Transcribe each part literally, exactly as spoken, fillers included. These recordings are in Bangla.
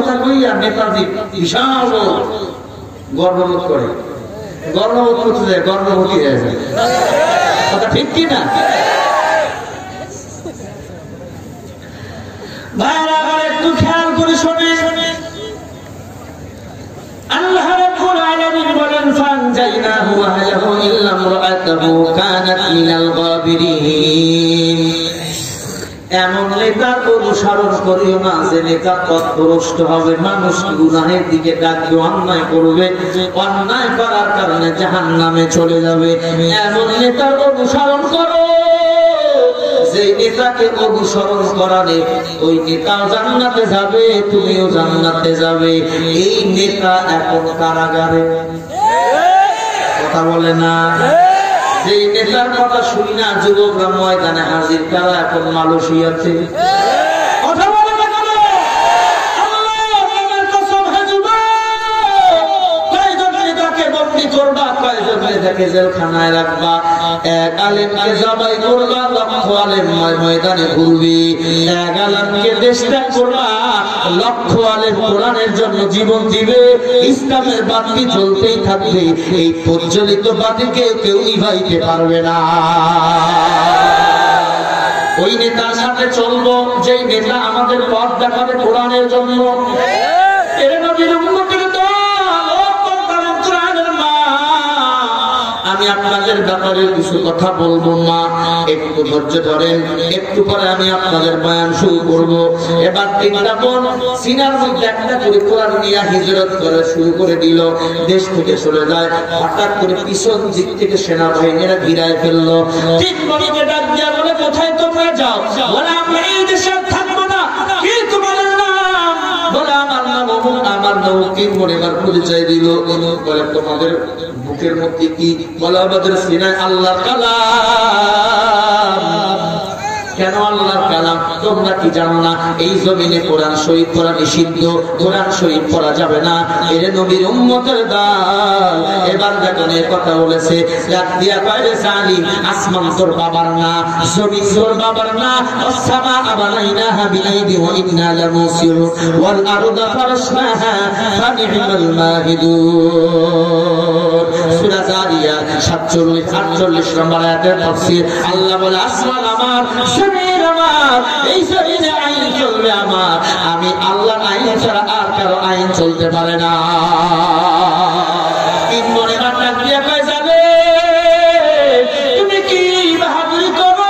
কথা কইয়া নেতাজি বিশাল গর্ববোধ করে, গর্ববোধ করতে যায়, গর্ভবতী হয়ে যায়। কথা ঠিক কি না? ভাইরা আমার একটু খেয়াল করে শুনে, আল্লাহ রাব্বুল আলামিন বলেন ফানজাইনাহু ওয়া আহলাহু ইল্লা ইমরাআতাহু কানাত মিনাল গাবিরিন। এমন নেতার অনুসরণ করিও না যে নেতা পথভ্রষ্ট হবে, মানুষ গুনাহের দিকে ডাকবে, অন্যায় করবে, অন্যায় করার কারণে জাহান্নামে চলে যাবে। এমন নেতার অনুসরণ করো যে নেতাকে অনুসরণ করালে ওই নেতাও জান্নাতে যাবে, তুমিও জান্নাতে যাবে। এই নেতা এখন কারাগারে, কথা বলে না। যে নেতার কথা শুনি না যুবকরা ময়দানে হাজির, তারা এখন মালয়েশিয়াতে। কথা বলে না কেন? আল্লাহর কসম, হে যুবক, কয়জন নেতাকে বন্দী করবা, কয়জন নেতাকে জেলখানায় রাখবা? এক আলেমকে জবাই করবা, লক্ষ আলেম ময়দানে ঘুরবে। এক আলেমকে দেশ ত্যাগ করবা, লক্ষ আলেম কোরআনের জন্য জীবন দিবে। ইসলামের বাতি চলতেই থাকবে, এই প্রজ্বলিত বাতিকে কেউ নিভাইতে পারবে না। ওই নেতার সাথে চলবো যেই নেতা আমাদের পথ দেখাবে কোরআনের জন্য। এর নবীর উম্মতের দল, কোরআনের মা। আমি আপনাদের ব্যাপারে কিছু কথা বলবো, মা একটু ধৈর্য ধরেন, একটু পরে আমি আপনাদের বয়ান শুরু করব। এবার তিনটা বোন সিনার মধ্যে একটা করে কোরআন নিয়ে হিজরত করা শুরু করে দিল, দেশ থেকে চলে যায়। হঠাৎ করে পিছন দিক থেকে সেনাবাহিনীরা ঘিরায় ফেললো। তিন বোনকে ডাক দিয়া বলে, কোথায় তোমরা যাও? বলে আমরা এই দেশে থাকবো না। কি তোমাদের নাম? বলে আমার নাম অমুক, আমার নাম তিন বোন এবার পরিচয় দিল। বলে তোমাদের বুকের মধ্যে কি? বলে আমাদের সিনায় আল্লাহর কালাম। কেন আল্লাহর কালাম? তোমরা কি জানো না এই জমিনে কোরআন শরীফ পড়া নিষিদ্ধ, কোরআন শরীফ পড়া যাবে না। এর নবীর উম্মতের দল। এবার দেখুন এই কথা বলেছে, ডাক দিয়া কয় রে জালিম, আসমান তোর বাবার না, জমিন তোর বাবার না। আসসামা বানাইনাহা বিআইদি ওয়া ইন্না লামুসিরুন ওয়াল আরদা ফারাশনাহা ফানি'মাল মাহিদুন। সূরা জারিয়াত সাতচল্লিশ আটচল্লিশ নম্বর আয়াতের তাফসীর। আল্লাহ বলে আসমান আমার, জমিন আমার, এই জমিনে আইন চলবে আমার। আমি আল্লাহর আইন ছাড়া আর কারো আইন চলতে পারে না। তিন মনে রান্না দিয়ে কয় যাবে, তুমি কি বাহাদুরি করো?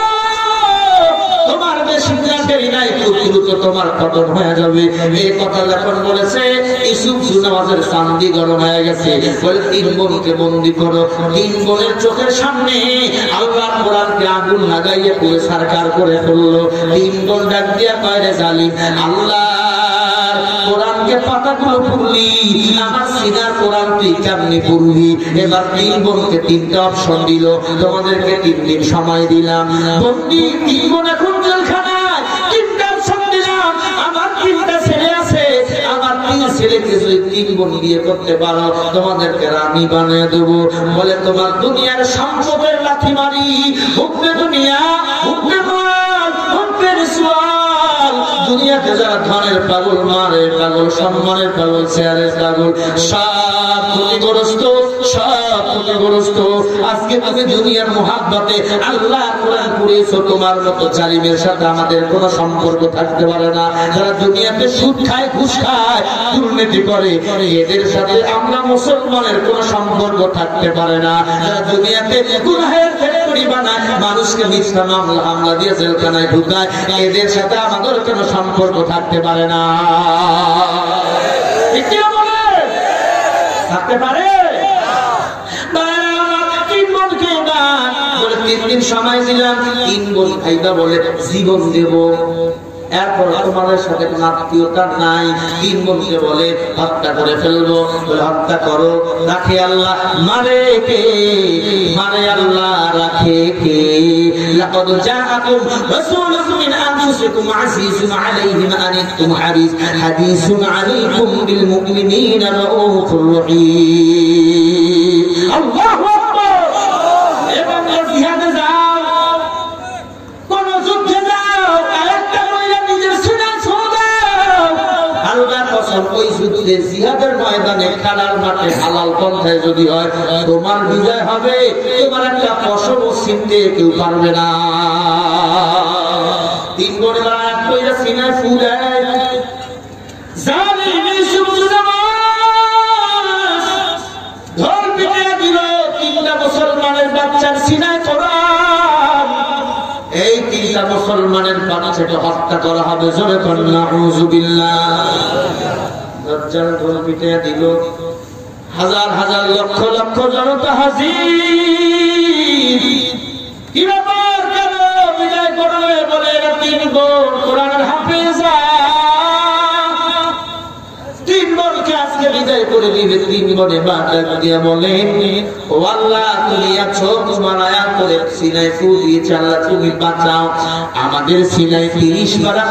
তোমার বেশি দেরি নাই, খুব দ্রুত তোমার পতন হয়ে যাবে। এই কথা যখন বলেছে, ইউসুফ নামাজের চান্দি গরম হয়ে গেছে। বলে তিন বোনকে বন্দী করো। তিন বোনের চোখের সামনে আল্লাহর কোরআনকে আগুন লাগাইয়ে পুরো সরকার করে ফেললো। তিন বোন ডাক দিয়া কয় রে জালিম, আল্লাহর কোরআনকে পাতাগুলো পড়লি, আমার সিনার কোরআন তুই কেমনি পড়বি? এবার তিন বোনকে তিনটা অপশন দিল, তোমাদেরকে তিন দিন সময় দিলাম। বন্দী তিন বোন এখন জেলখানায়, তিনটা অপশন দিলাম। আমার তিনটা ছেলে আছে, আমার তিন ছেলেকে যদি তিন বোন বিয়ে করতে পারো, তোমাদেরকে রানী বানিয়ে দেবো। বলে তোমার দুনিয়ার সম্পদের লাথি মারি, হুকমে দুনিয়া, হুকমে মাল, হুকমে রিসওয়াল। দুনিয়াতে যারা ধনের পাগল, মারের পাগল, সম্মানের পাগল, চেয়ারের পাগল, সব ক্ষতিগ্রস্ত, সব ক্ষতিগ্রস্ত। আজকে তুমি দুনিয়ার মোহাব্বতে আল্লাহ কোরআন পড়েছো, তোমার মতো জালিমের সাথে আমাদের কোনো সম্পর্ক থাকতে পারে না। যারা দুনিয়াতে সুদ খায়, ঘুষ খায়, দুর্নীতি করে, এদের সাথে আমরা মুসলমানের কোনো সম্পর্ক থাকতে পারে না। যারা দুনিয়াতে গুনাহের ফ্যাক্টরি বানায়, মানুষকে মিথ্যা মামলা হামলা দিয়ে জেলখানায় ঢুকায়, এদের সাথে আমাদের কোনো সম্পর্ক থাকতে পারে না। থাকতে পারে? তিন দিন সময় দিলাম, তিন বোন ভাইবা বলে জীবন দেব। এরপর তোমাদের সাথে কোন আত্মীয়তা নাই। তিন বোনকে বলে হত্যা করে ফেলবো। বলে হত্যা করো। রাখে আল্লাহ, মারে কে? মারে আল্লাহ, রাখে কে? লাকাদ জাআকুম রাসূলুম মিন আনফুসিকুম আজিজুন আলাইহি মা আনিতুম হারিস হাদিসুন আলাইকুম বিল মুমিনিনা রাউফুর রহিম। আল্লাহু আকবার। এবং জিহাদে যাও, কোন যুদ্ধে যাও, একটা মহিলা নিজের সিনা ছোঁড় দাও, আল্লাহ কসম ওই যুদ্ধে জিহাদের ময়দানে খেলার মাঠে হালাল পন্থায় যদি হয় তোমার বিজয় হবে, তোমার একটা পশম ছিনতে কেউ পারবে না। তিন বড় এক কইরা সিনায় ফুলে জালিম ইউসুফ নামাজ ধর পিটে দিল তিনটা মুসলমানের বাচ্চার সিনায় কোরআন। এই তিনটা মুসলমানের বাচ্চাকে হত্যা করা হবে, জোরে করেন নাউযুবিল্লাহ। দরজার ধর পিটে দিল, হাজার হাজার লক্ষ লক্ষ জনতা হাজির। কি ব্যাপার, কেন বিদায় করবে বলে এরা তিন বোন কোরআনের হাফেজা, তিন বোনকে আজকে বিদায় করে দিবে। তিন বোনে বাঁচার দিয়া বলেন, ও আল্লাহ তুমি আছো, তোমার আয়াত করে সিনায় ফু দিয়েছে, আল্লাহ তুমি বাঁচাও আমাদের সিনায় তিরিশ পারা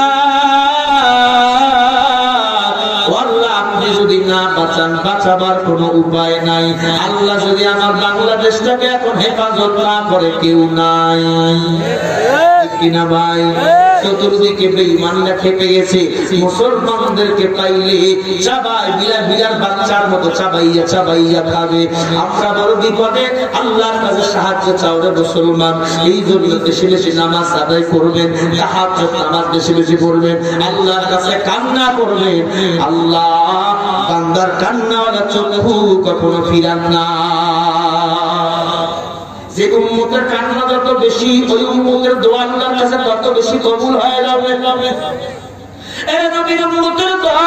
কোরআন। আপনি যদি না বাঁচান বাঁচাবার কোনো উপায় নাই। আল্লাহ যদি আমার বাংলাদেশটাকে এখন হেফাজত না করে কেউ নাই কিনা ভাই? চতুর্দিকে বেঈমানরা খেপে গেছে, মুসলমানদেরকে পাইলে চাবাই বিলার বিলার বাচ্চার মতো চাবাইয়া চাবাইয়া খাবে। আমরা বড় বিপদে, আল্লাহর কাছে সাহায্য চাও রে মুসলমান। এই জন্য বেশি বেশি নামাজ আদায় করবেন, তাহাজ্জুদ নামাজ বেশি বেশি পড়বেন, আল্লাহর কাছে কান্না করবেন। আল্লাহ বান্দার কান্নাওয়ালা চক্ষু কখনো ফিরান না। যে উম্মতের কান্না যত বেশি, ওই উম্মতের দোয়া আল্লাহর কাছে তত বেশি কবুল হয়ে যাবে। এ নবীর উম্মতের দোয়া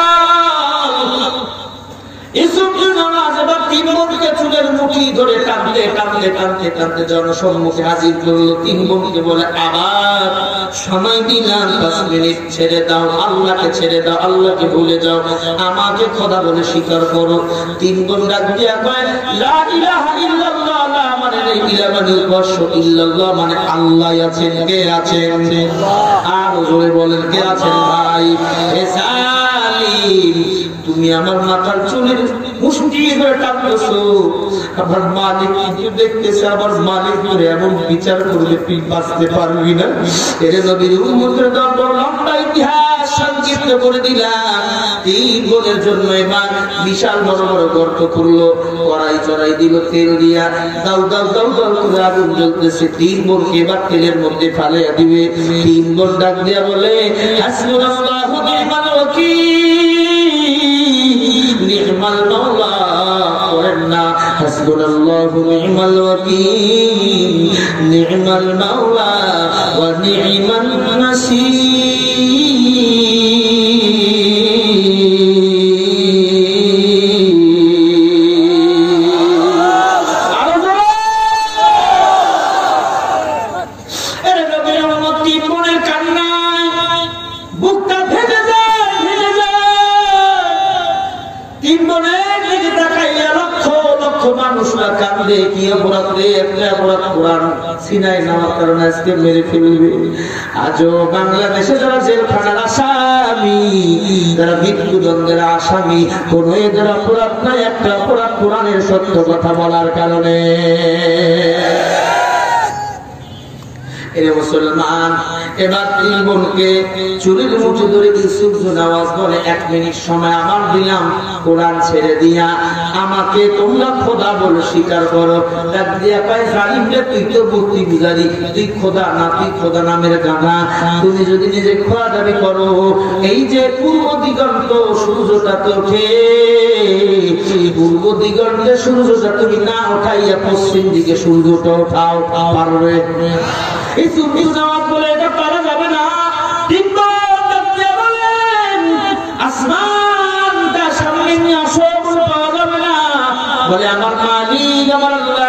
ইউসুফ নামাজ এবার তিন বোনকে চুলের মুঠি ধরে টানতে টানতে টানতে টানতে জনসম্মুখে হাজির করলো। তিন বোনকে বলে, আবার সময় দিলাম পাঁচ মিনিট, ছেড়ে দাও, আল্লাহকে ছেড়ে দাও, আল্লাহকে ভুলে যাও, আমাকে খোদা বলে স্বীকার করো। তিন বোন ডাক দিয়া কয়, লা ইলাহা ইল্লাল্লাহ, লা মানে নেই, ইলা মানে উপাস্য, ইল্লাল্লাহ মানে আল্লাহ আছেন। কে আছেন? আর জোরে বলেন কে আছেন ভাই? হে সালিম, তুমি আমার মাথার চুলের মুষ্টি ধরে টানতেছো, আমার মালিক কিছু দেখতেছে, আমার মালিক ধরে এমন বিচার করবে তুই বাঁচতে পারবি না। এর নবীর উম্মতের দরবার লম্বা ইতিহাস সংক্ষিপ্ত করে দিলাম। তিন বোনের জন্য এবার বিশাল বড় বড় গর্ত করলো, কড়াই চড়াই দিল তেল দিয়া, দাউ দাউ দাউ দাউ করে আগুন জ্বলতেছে। তিন বোনকে এবার তেলের মধ্যে ফালাইয়া দিবে। তিন বোন ডাক দিয়া বলে, হাসবুনাল্লাহু নি'মাল ওয়াকিল, নি'মাল মাওলা, করেন না হাসবুনাল্লাহু নি'মাল ওয়াকিল, নি'মাল মাওলা ওয়া নি'মান নাসীর। আজও বাংলাদেশে যারা জেলখানার আসামি, যারা মৃত্যুদণ্ডের আসামি, কোন এদের অপরাধ নাই, একটা অপরাধ কোরআনের সত্য কথা বলার কারণে। এরে মুসলমান, এবার তিন বোনকে চুলের মুঠি ধরে ইউসুফ নামাজ বলে, এক মিনিট সময় আমার দিলাম, কোরআন ছেড়ে দিয়া আমাকে তোমরা খোদা বলে স্বীকার করো। ডাক দিয়া পায়, জালিমরে তুই তো বুদ্ধি বুঝারি, তুই খোদা না, তুই খোদা নামের গাধা। তুমি যদি নিজে খোদা দাবি করো, এই যে পূর্ব দিগন্ত সূর্যটা তো ওঠে, পূর্ব দিগন্তে সূর্যটা তুমি না ওঠাইয়া পশ্চিম দিকে সূর্যটা ওঠাও, পারবে? ইউসুফ নামাজ বলে এটা পারা যাবে না। তিন বোন ডাক দিয়া বলেন, আসমানটা সামনে নিয়ে আসো, পাওয়া যাবে না। বলে, আমার মালিক আমার আল্লাহ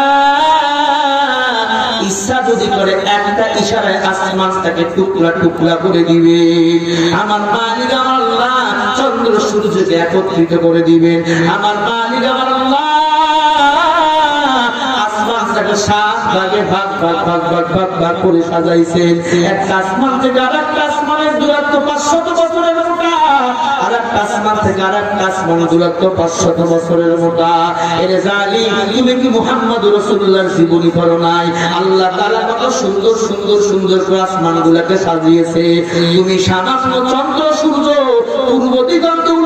ইচ্ছা যদি করে একটা ইশারায় আসমানটাকে টুকরা টুকরা করে দিবে। আমার মালিক আমার আল্লাহ চন্দ্র সূর্যকে একত্রিত করে দিবে। আমার মালিক আমার আল্লাহ আসমানটাকে সাত ভাগে ভাগ ভাগ ভাগ ভাগ ভাগ ভাগ করে সাজাইছেন। একটা আসমান থেকে আর একটা আসমানের দূরত্ব পাঁচশত বছরের মোটা, আর একটা আসমান থেকে আর একটা আসমানের দূরত্ব পাঁচশত বছরের মোটা। এরে জালিম, তুমি কি মুহাম্মদ রাসূলুল্লাহর জীবনী পড়ো নাই? আল্লাহ তাআলা কত সুন্দর সুন্দর সুন্দর করে আসমানগুলোকে সাজিয়েছে। তুমি সামান্য চন্দ্র সূর্য পূর্ব দিগন্তে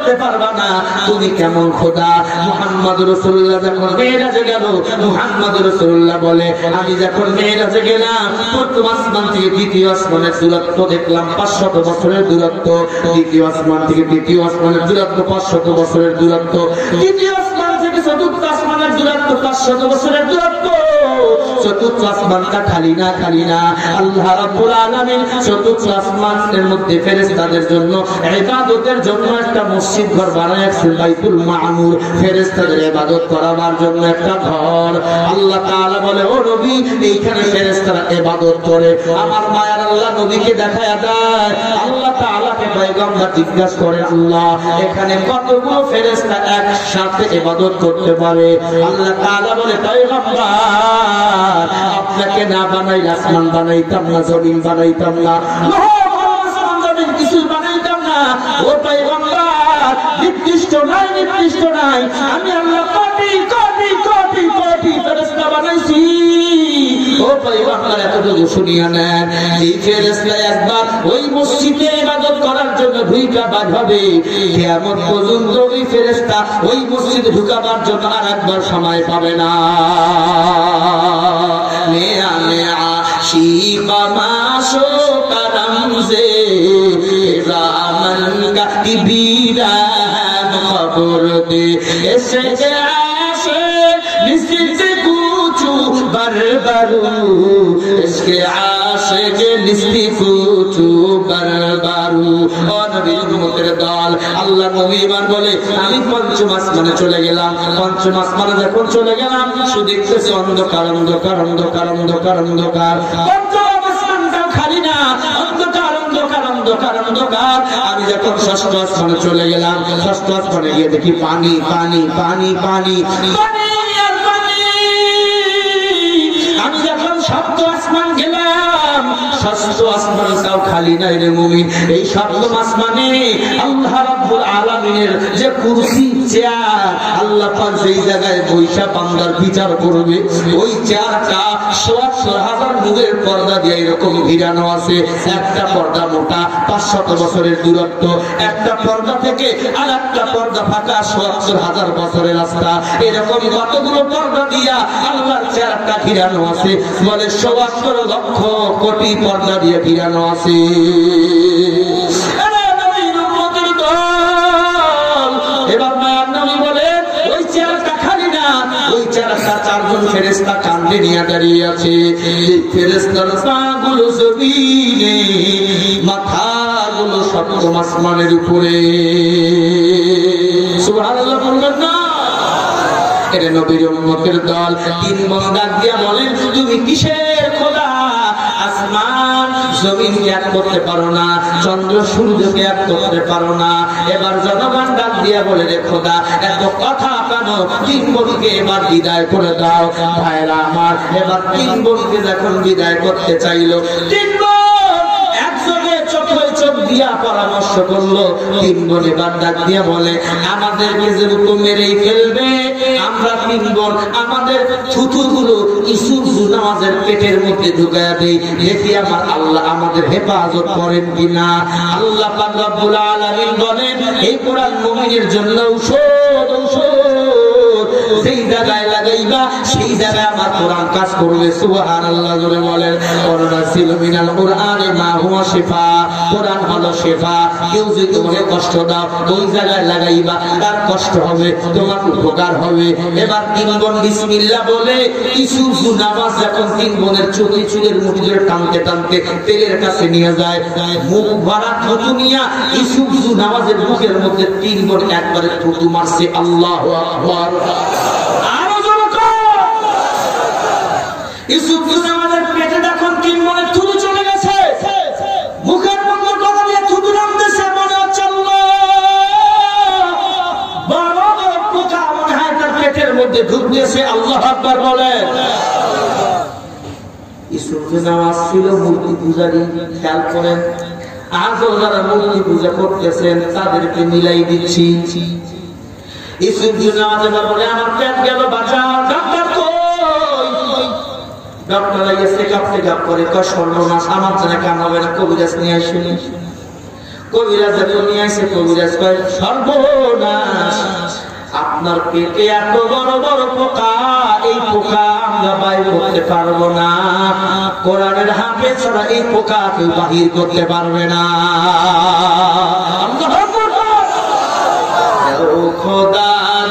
করতে পারবা না, তুমি কেমন খোদা? মুহাম্মদ রাসূলুল্লাহ যখন মেরাজে গেল, মুহাম্মদ রাসূলুল্লাহ বলে আমি যখন মেরাজে গেলাম প্রথম আসমান থেকে দ্বিতীয় আসমানের দূরত্ব দেখলাম পাঁচশত বছরের দূরত্ব, দ্বিতীয় আসমান থেকে তৃতীয় আসমানের দূরত্ব পাঁচশত বছরের দূরত্ব, তৃতীয় আসমান থেকে চতুর্থ আসমানের দূরত্ব পাঁচশত বছরের দূরত্ব। চতুর্থ আসমানটা খালি না, খালি না। আল্লাহ রাব্বুল আলামিন চতুর্থ আসমানের মধ্যে ফেরেশতাদের জন্য ইবাদতের জন্য একটা মসজিদ ঘর বানাইছেন, বাইতুল মামুর, ফেরেশতাদের ইবাদত করার জন্য একটা ঘর। আল্লাহ তাআলা বলে ও নবী এইখানে ফেরেশতারা ইবাদত করে। আমার মায়ার আল্লাহ নবীকে দেখায়া দেয়। আল্লাহ তাআলাকে পয়গম্বর জিজ্ঞাসা করে আল্লাহ এখানে কতগুলো ফেরেশতা একসাথে ইবাদত করতে পারে? আল্লাহ তাআলা বলে পয়গম্বর আপনাকে না বানাইলে আসমান বানাইতাম না, জমিন বানাইতাম না, আসমান জমিন কিছু বানাইতাম না। ও পয়গম্বর নির্দিষ্ট নাই, নির্দিষ্ট নাই, আমি আল্লাহ কোটি কোটি কোটি কোটি ফেরেশতা বানাইছি। ও পয়গম্বর এতটুকু শুনিয়া নেন, এই ফেরেশতা একবার ওই মসজিদে ইবাদত করার জন্য ঢুকা বাদ হবে, কিয়ামত পর্যন্ত ওই ফেরেশতা ওই মসজিদে ঢুকাবার জন্য আর একবার সময় পাবে না। মেয়া মেয়া শিবা মাশো করমজে রামন কা ইবিরা খবর দে এসে আসে নিশ্চিত কুচু বারবারু ইসকে আশিকে নিস্তি কুচু বারবারু। ও নবীর উম্মতের দল, আল্লাহ নবী ইমান বলে আমি পঞ্চম আসমানে চলে গেলাম। পঞ্চম আসমানে যখন চলে গেলাম শুধু দেখতেছি অন্ধকার অন্ধকার অন্ধকার অন্ধকার অন্ধকার। পঞ্চম আসমানটাও খালি না, অন্ধকার অন্ধকার অন্ধকার অন্ধকার। আমি যখন ষষ্ঠ আসমানে চলে গেলাম, ষষ্ঠ আসমানে গিয়ে দেখি পানি পানি পানি পানি পানি আর পানি। আমি যখন সপ্ত আসমান গেলাম, ষষ্ঠ আসমানটাও খালি নাই রে মুমিন। এই সপ্তম আসমানে আল্লাহ রাব্বুল আলামিনের যে কুরসি চেয়ার, আল্লাহ পাক যেই জায়গায় বৈশা বান্দার বিচার করবে, ওই চেয়ারটা সত্তর হাজার নূরের পর্দা দিয়ে এরকম ঘিরানো আছে। একটা পর্দা মোটা পাঁচশত বছরের দূরত্ব, একটা পর্দা থেকে আর একটা পর্দা ফাঁকা সত্তর হাজার বছরের রাস্তা। এরকম কতগুলো পর্দা দিয়া আল্লাহর চেয়ারটা ঘিরানো আছে, বলে সত্তর লক্ষ কোটি পর্দা দিয়ে ঘিরানো আছে। এবার মায়ার নবী বলে ওই চেয়ারটা খালি না, ওই চেয়ারটা চারজন ফেরেশতা কাঁধে নিয়ে দাঁড়িয়ে আছে। ফেরেশতার পাগুলো জমিনে, মাথাগুলো সপ্তম আসমানের উপরে। সুবহানাল্লাহ বলবেন না? এরে নবীর উম্মতের দল, তিন বোন ডাক দিয়া বলেন তুমি কিসের খোদা? আসমান জমিনকে এক করতে পারো না, চন্দ্র সূর্যকে এক করতে পারো না। এবার জনগণ ডাক দিয়া বলে রে খোদা এত কথা কেন? তিন বোনকে এবার বিদায় করে দাও। ভাইরা আমার, এবার তিন বোনকে যখন বিদায় করতে চাইলো, তিন বোন একযোগে চোখে চোখ দিয়া পরামর্শ করলো। তিন বোন এবার ডাক দিয়া বলে আমাদেরকে যেহেতু মেরেই ফেলবে, আমরা তিন বোন আমাদের থুথু গুলো ইসুফ নামাজের পেটের মধ্যে ঢুকায়া দেই, দেখি আমার আল্লাহ আমাদের হেফাজত করেন কিনা। আল্লাহ পাক রব্বুল আলামিন বলেন এই কোরআন মুমিনের জন্য ঔষধ, ঔষধ যেই জায়গায় লাগাইবা সেই জায়গায় আমার কোরআন কাজ করবে। সুবহানাল্লাহ জোরে বলেন। ওয়ানাজিলু মিনাল কুরআনি মা হুয়া শিফা, কোরআন হলো শিফা। কেউ যদি তোমাকে কষ্ট দাও ওই জায়গায় লাগাইবা, তার কষ্ট হবে, তোমার উপকার হবে। এবার তিন বোন বিসমিল্লাহ বলে ইসুফ নামাজ যখন তিন বোনের চোখে চুলের মুঠি ধরে টানতে টানতে তেলের কাছে নিয়ে যায়, মুখ ভরা থুতু নিয়া ইসুফ নামাজের মুখের মধ্যে তিন বোন একবারে থুতু মারছে। আল্লাহু আকবার। আরো জোরে কর। ইসুফ নামাজের পেটে যখন তিন বোনের থুতু চলে গেছে, মুখের মধ্যে গলা দিয়ে থুতু নামতেছে, মনে হচ্ছে আল্লাহ বড় বড় পোকা মনে হয় তার পেটের মধ্যে ঢুকতেছে। আল্লাহু আকবার বলেন। ইসুফ নামাজ ছিল মূর্তি পূজারী। খেয়াল করেন আজও যারা মূর্তি পূজা করতেছেন তাদেরকে মিলাই দিচ্ছি। ইসুফ নামাজে বলে আমার পেট গেল, বাঁচাও। ডাক্তার কই? ডক্টর আইয়া চেকআপ চেকআপ করে কয় সর্বনাশ, আমার জন্য কাম হবে না, কবিরাজ নিয়ে আসুন। কবিরাজ নিয়ে আসে, কবিরাজ কয় সর্বনাশ, আপনার পেটে এত বড় বড় পোকা, এই পোকা আমরা বাইর করতে পারবো না, কোরআনের হাফেজ ছাড়া এই পোকা কেউ বাহির করতে পারবে না। খোদা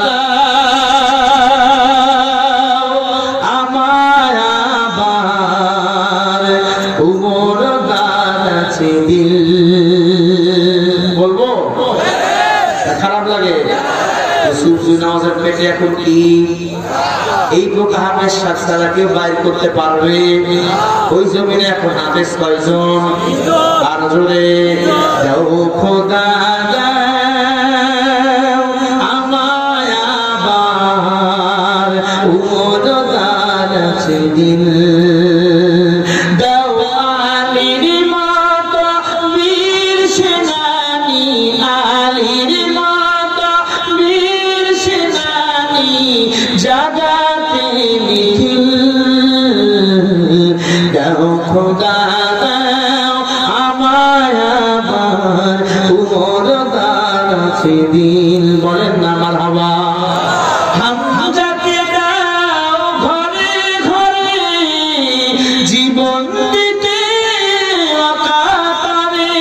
আমায় আবার উমর দান আছে দিল, বলবো খারাপ লাগে? নামাজের পেটে এখন কি এই পোকা হাফেজ সাতটা কেউ বাইর করতে পারবে? ওই জমিনে এখন হাফেজ কয়জন? আর জোরে যাও খোদা আমায় আবার উমর দান আছে দিল, দিন বলেন না মারহাবা। হামজাকে দাও ঘরে ঘরে জীবন দিতে অকাতরে,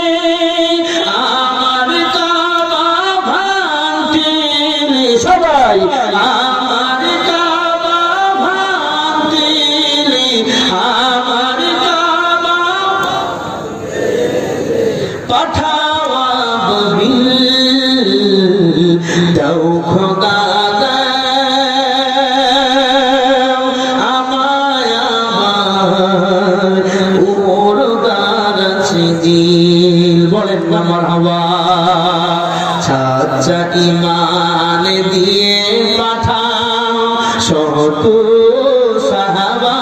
আমার কাবা ভাঙতে সবাই, আমার কাবা ভাঙতে, আমার কাবা পাঠাওয়া ববিল দাও খোদা আমায় আবার উমর দান আছে দিল, বলেন না মারহাবা। সাচ্চা ঈমান দিয়ে পাঠাও শত সাহাবা,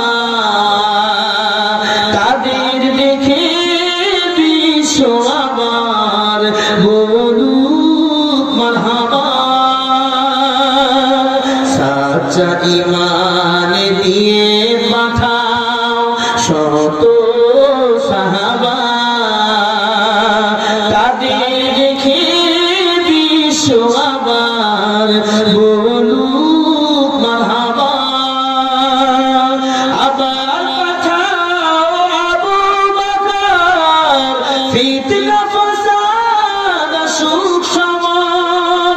তাদের দেখে বিশ্ব আবার বলুক মারহাবা। সাচ্চা ঈমান দিয়ে পাঠাও শত সাহাবা, তাদের দেখে বিশ্ব আবার বলুক মারহাবা। আবার পাঠাও আবু বকর, ফিতনা ফাসাদ সুখ সমান,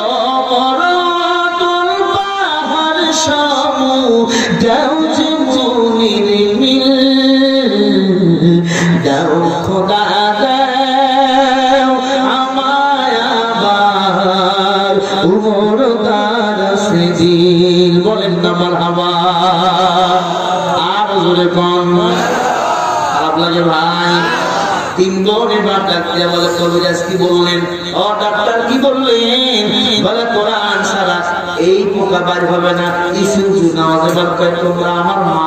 অমরতুল পাহাড় সমু দাও যে মুনির মিল, দাও খোদা দাও আমায় আবার উমর দান আছে দিল, বলেন না মারহাবা। আর জোরে কোন খারাপ লাগে ভাই? তিন বোন এবার ডাক্তার বলে কবিরাজ কি বললেন? ও ডাক্তার কি বললেন? বলে কোরআন ছাড়া এই পোকা বাইর হবে না। ইসুফ নামাজে বল কয় তোমরা আমার মা,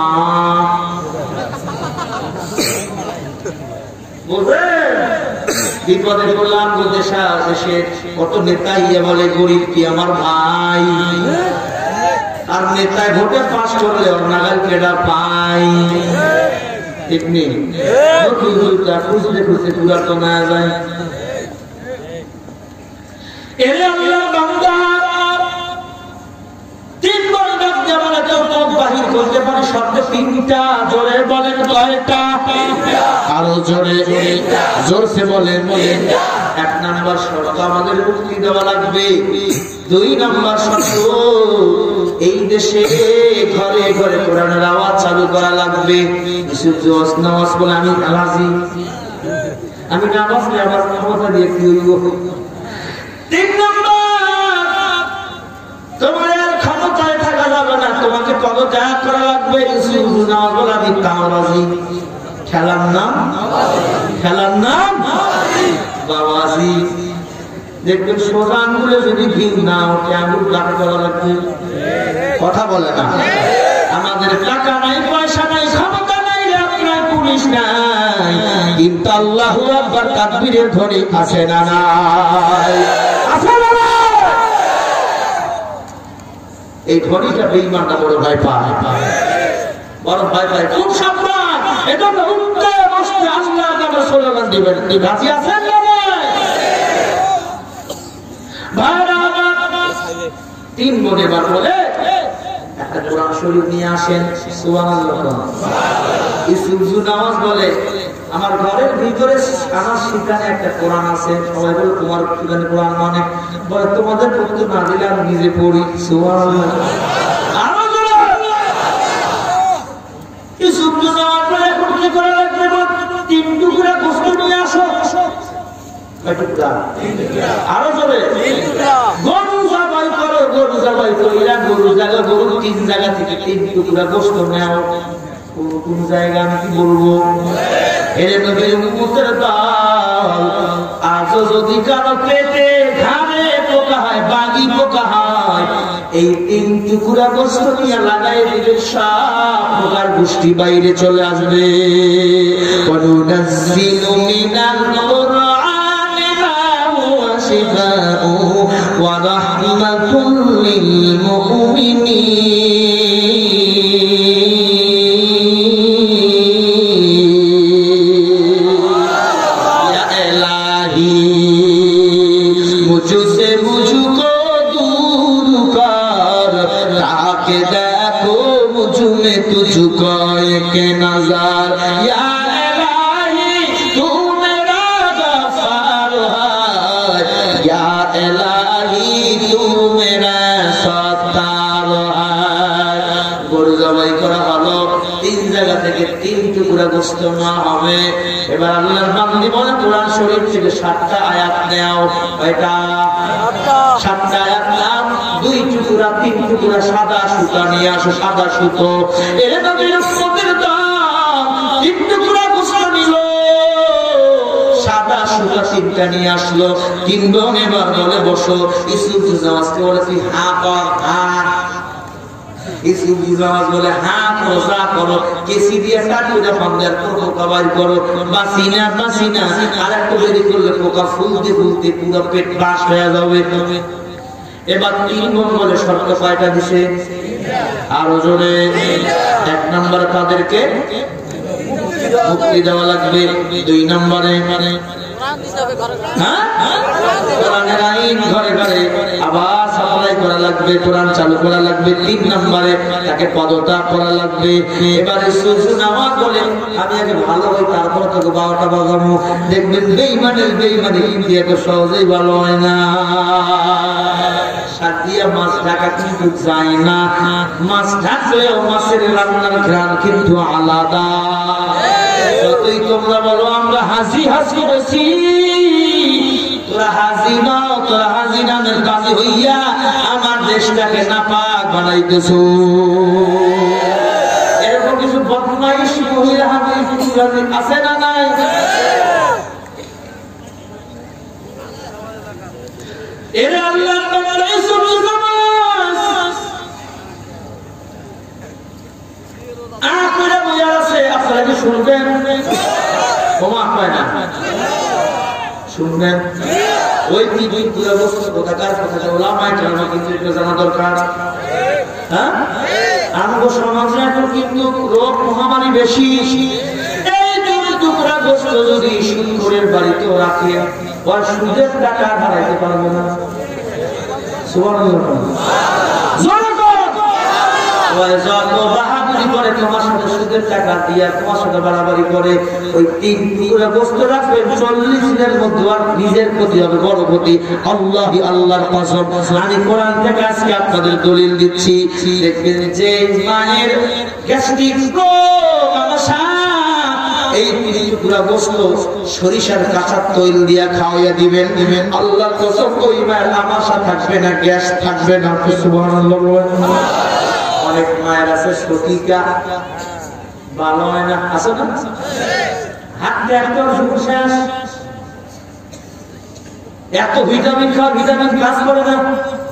বুঝলেন? বিপদে পড়লাম দেশা দেশে কত নেতা ইয়ে বলে গরিব কি আমার ভাই, আর নেতায় ভোটে পাস করলে ওর নাগাল কেডা পাই, ঠিক নেই? খুঁজতে খুঁজতে চুলার তো না যায়। তিন বছর যেমন বাহির করতে পারে শব্দ তিনটা, জোরে বলেন কয়টা? আরো জোরে জোরসে বলেন বলেন। এক নাম্বার শর্ত আমাদের মুক্তি দেওয়া লাগবে। দুই নাম্বার শর্ত এই দেশে ঘরে ঘরে কোরআনের আওয়াজ চালু করা লাগবে। নামাজ বলে আমি রাজি, আমি নামাজ নিয়ে আবার ক্ষমতা দিয়ে কি হইব? তিন নাম্বার তোমার আর ক্ষমতায় থাকা যাবে না, তোমাকে পদত্যাগ করা লাগবে। নামাজ বলে আমি তাও রাজি। খেলার নাম খেলার নাম বাবাজি। দেখবেন সোজা আঙ্গুলে যদি ভিড় না ওঠে আঙ্গুল কাট করা লাগবে। কথা বলে না। আমাদের টাকা নাই, পয়সা নাই, ক্ষমতা নাই, রাত নাই, পুলিশ নাই, কিন্তু আল্লাহু আকবার তাকবীরের ধ্বনি আছে না নাই? আছে না নাই? এই ধ্বনিটা বেঈমানটা বড় ভয় পায়, বড় ভয় পায়। খুব সাবধান, এটা উঠতে বসতে আল্লাহর নামে স্লোগান দিবেন। রাজি আছেন না? তিন বোন এবার বলে একটা কোরআন শরীফ নিয়ে আসেন। সুবহানাল্লাহ। ইউসুফ নামাজ বলে আমার ঘরের ভিতরে আমার সেখানে একটা কোরআন আছে। সবাই বলে তোমার সেখানে কোরআন মানে বলে তোমাদের পড়তে না দিলে আমি নিজে পড়ি। সুবহানাল্লাহ। ইউসুফ নামাজ বলে এখন কি করা লাগবে? তিন টুকরা গোশত নিয়ে আসো। কয় টুকরা? আরো জোরে। গরু জবাই করো, গরু জবাই কইরা গরু জায়গা গরু তিন জায়গা থেকে তিন টুকরা গোশত নাও। কোন কোন জায়গা আমি কি বলবো? এর নবীর উম্মতের দল আজও যদি কারো পেটে ঘাড়ে পোকা হয়, বাগি পোকা হয়, এই তিন টুকরা গোশত নিয়ে লাগাই দিলে সব পোকার গোষ্ঠী বাইরে চলে আসবে। ওয়ানুনাজ্জিলু মিনাল কুরআনি মা হুয়া শিফাউ ওয়া রাহমাতুল লিল মুমিনিন। तुझको एक नजर या इलाही तू मेरा गफ्फार है, या इलाही तू मेरा सत्तार है। গরু জবাই করা হলো, তিন জায়গা থেকে তিন টুকরা গোশত না হবে। এবার আল্লাহর বান্দী বলে কোরআন শরীফ থেকে সাতটা আয়াত নাও। কয়টা? সাতটা আয়াত নাও। দুই টুকরা তিন টুকরা সাদা সুতা নিয়ে আসো, সাদা সুতো। এর নবীর উম্মতের দল তিন টুকরা গোশত নিল, সাদা সুতা তিনটা নিয়ে আসলো। তিন বোন এবার বলে বসো। ইউসুফ নামাজকে বলে তুই হা কর, হা। ইউসুফ নামাজ বলে হা রোজা করো, কেসি দিয়ে কাটিয়ে ফান্দার পোকা বাইর করো, বাসিনা বাসিনা। আর একটু দেরি করলে পোকা ফুলতে ফুলতে পুরো পেট বাস হয়ে যাবে। এবার তিন বোন বলে শর্ত কয়টা দিছে? আরো জোরে। এক নম্বরে তাদেরকে মুক্তি দেওয়া লাগবে। দুই নম্বরে কোরআনের আইন ঘরে ঘরে আবার সাপ্লাই করা লাগবে, কোরআন চালু করা লাগবে। তিন নম্বরে তাকে পদত্যাগ করা লাগবে। এবারে নামাজ বলে আমি আগে ভালো হই, তারপর তোকে বারোটা বাজাবো। দেখবেন বেইমানের বেইমানি কিন্তু এত সহজেই ভালো হয় না। সাদিয়া মাছ ঢাকা কিন্তু যায় না, মাছ ঢাকলেও মাছের রান্নার ঘ্রাণ কিন্তু আলাদা। যতই তোমরা বলো আমরা হাসি হাসি বসি, তোরা হাসি নাও, তোরা হাসি নামের কাজে হইয়া আমার দেশটাকে নাপাক বানাইতেছো। এরকম কিছু বদমাইশ মহিলা আছে না নাই? এর আল্লাহ আপনারা কি শুনবেন? ক্ষমা পায় না, শুনবেন। ওই কি দুই পুরো বস্তু কোথাকার কোথাকার ওলামায়ে কেরাম কিন্তু এটা জানা দরকার। হ্যাঁ, আমাদের সমাজে এখন কিন্তু রোগ মহামারী বেশি। এই দুই টুকরা গোশত যদি সুন্দরের বাড়িতেও রাখে, ওর সুদের টাকা হারাইতে পারবে না। সুবহানাল্লাহ। বাহাদুরি করে তোমার সাথে সুদের টাকা দিয়ে তোমার সাথে বাড়াবাড়ি করে, ওই তিন টুকরা গোশত রাখবেন, চল্লিশ দিনের মধ্যে আর নিজের ক্ষতি হবে, বড় ক্ষতি। আল্লাহ আল্লাহর কসম, আমি কোরআন থেকে আজকে আপনাদের দলিল দিচ্ছি। দেখবেন যে মায়ের গ্যাস্ট্রিক এই তিন টুকরা গোশত সরিষার কাঁচা তৈল দিয়া খাওয়াইয়া দিবেন দিবেন আল্লাহর কসম, ওই মায়ের আমাশা থাকবে না, গ্যাস থাকবে না। সুবহানাল্লাহ। অনেক মায়ের আছে সতিকা ভালো হয় না, আছে না? হাতে একটা শেষ, এত ভিটামিন খাওয়া, ভিটামিন কাজ করে না।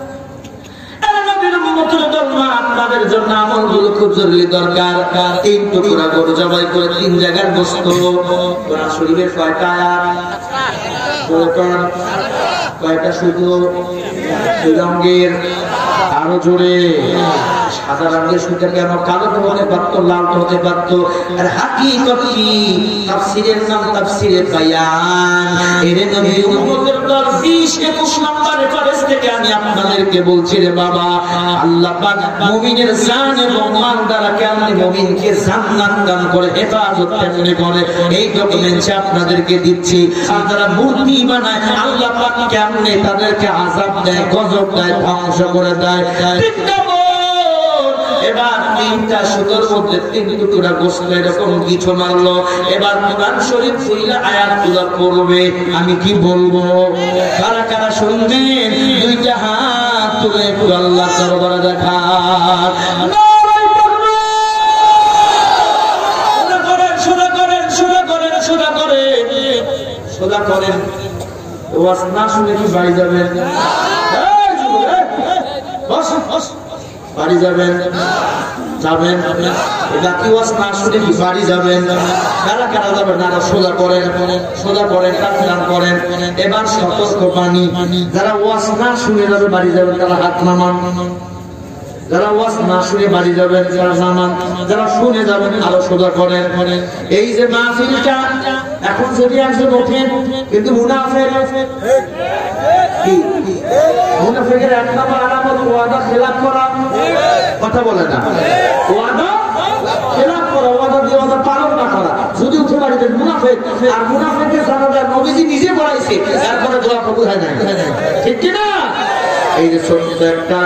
আপনাদের জন্য আমলগুলো খুব জরুরি দরকার। তিন টুকরা গরু জবাই করে তিন জায়গার গোশত। কোরআন শরীফের কয়টা আয়াত? কয়টা? শুধু দুই রঙের। আরো জোরে। সাদা রঙের সুতা কেন? কালো তো হতে পারতো, লাল তো হতে পারতো। আর হাকিকত কি? তাফসীরের নাম তাফসীরে বায়ান। এর নবী উম্মতের দল বিশ বিশ একুশ নম্বর রেফারেন্স থেকে আমি আপনাদেরকে বলছি রে বাবা, আল্লাহ পাক মুমিনের জান এবং মাল দ্বারা কেমনে মুমিনকে জান্নাত দান করে, হেফাজত কেমনে করে, এই ডকুমেন্টস আপনাদেরকে দিচ্ছি। আর যারা মূর্তি বানায় আল্লাহ পাক কেমনে তাদেরকে আযাব দেয়, গজব দেয়, ধ্বংস করে দেয়। এবার তিনটা সুতোর মধ্যে তিন টুকরা গোশত এরকম কিছু মারলো। এবার কোরআন শরীফ খুলে আয়াতগুলো পড়বে, আমি কি বলবো? কারা কারা শুনবেন? দুইটা হাত তুলে একটু আল্লাহ দরবারে দেখা। সোজা করেন, সোজা করেন, সোজা করেন, সোজা করেন। ওয়াজ না শুনে কি বাড়ি যাবেন? বাড়ি যাবেন? যাবেন? এটা কি ওয়াজ না শুনে কি বাড়ি যাবেন? কারা কারা যাবেন? না, সোজা করেন, সোজা করেন, কাজ করেন। এবার সতর্ক বাণী, যারা ওয়াজ না শুনে যাবে বাড়ি যাবেন তারা হাত নামান। যারা ওয়াজ না শুনে বাড়ি যাবেন তারা নামান, যারা শুনে যাবেন আরো সোজা করেন। এই যে মাহফিলটা এখন যদি একজন ওঠেন, কিন্তু মুনাফিক কি? মুনাফিকের এক নম্বর আলামত ওয়াদা খেলাপ করা। কথা বলে না, ওয়াদা খেলাপ করা, ওয়াদা দিয়ে ওয়াদা পালন না করা। যদি উঠে বাড়িতে মুনাফিক, আর মুনাফিকের জানা যায় নবীজি নিজে বলাইছে, তারপরে দোয়া কবুল হয় না, ঠিক কি না? এই যে ছোট্ট একটা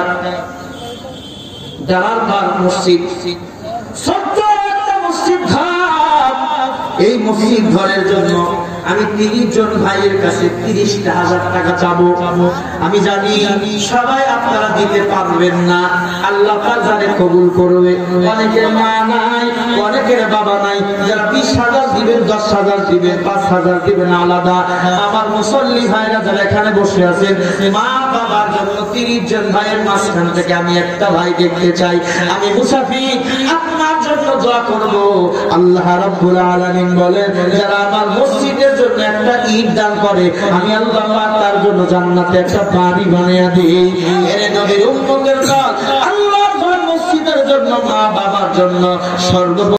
দালাল ঘর মসজিদ, ছোট্ট একটা মসজিদ ঘর, এই মসজিদ ঘরের জন্য আমি তিরিশ জন ভাইয়ের কাছে তিরিশটা হাজার টাকা চাবো। আমি জানি সবাই আপনারা দিতে পারবেন না, আল্লাহ পাক জানে কবুল করবে। অনেকের মা নাই, অনেকের বাবা নাই, যারা বিশ হাজার দিবেন, দশ হাজার দিবেন, পাঁচ হাজার দিবেন আলাদা। আমার মুসল্লি ভাইরা যারা এখানে বসে আছেন, মা বাবার জন্য তিরিশ জন ভাইয়ের মাঝখান থেকে আমি একটা ভাই দেখতে চাই। আমি মুসাফির আপনার জন্য দোয়া করব। আল্লাহ রাব্বুল আলামিন বলেন, যারা আমার মসজিদের জন্য একটা ঈদ দান করে, আমি আল্লাহ পাক তার জন্য জান্নাতে একটা বাড়ি বানিয়ে দিই। এর নবীর উম্মতের দল আল্লাহর ঘর মসজিদের জন্য, মা বাবার জন্য সর্ব